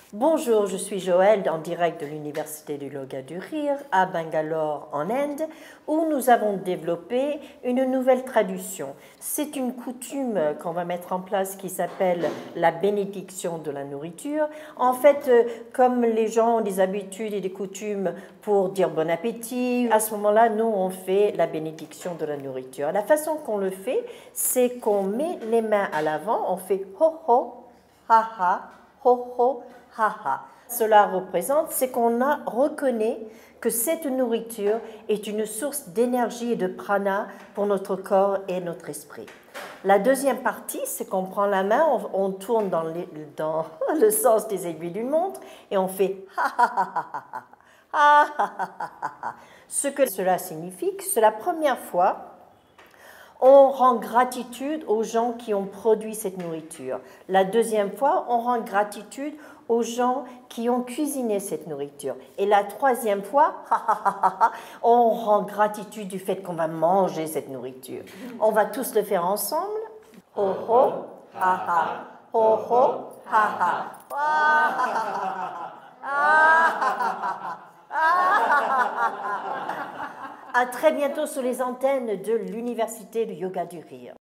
Bonjour, je suis Joëlle en direct de l'Université du Yoga du Rire à Bangalore en Inde où nous avons développé une nouvelle traduction. C'est une coutume qu'on va mettre en place qui s'appelle la bénédiction de la nourriture. En fait, comme les gens ont des habitudes et des coutumes pour dire bon appétit, à ce moment-là, nous on fait la bénédiction de la nourriture. La façon qu'on le fait, c'est qu'on met les mains à l'avant, on fait ho ho, ha ha, ho ho, ha ha. Cela représente, c'est qu'on reconnaît que cette nourriture est une source d'énergie et de prana pour notre corps et notre esprit. La deuxième partie, c'est qu'on prend la main, on tourne dans le sens des aiguilles d'une montre et on fait ha ha ha ha ha ha ha ha ha ha. Ce que cela signifie, c'est la première fois on rend gratitude aux gens qui ont produit cette nourriture. La deuxième fois, on rend gratitude aux gens qui ont cuisiné cette nourriture. Et la troisième fois, on rend gratitude du fait qu'on va manger cette nourriture. On va tous le faire ensemble. Ho ho, ha ha, ho ho, ha ha. À très bientôt sur les antennes de l'Université du Yoga du Rire.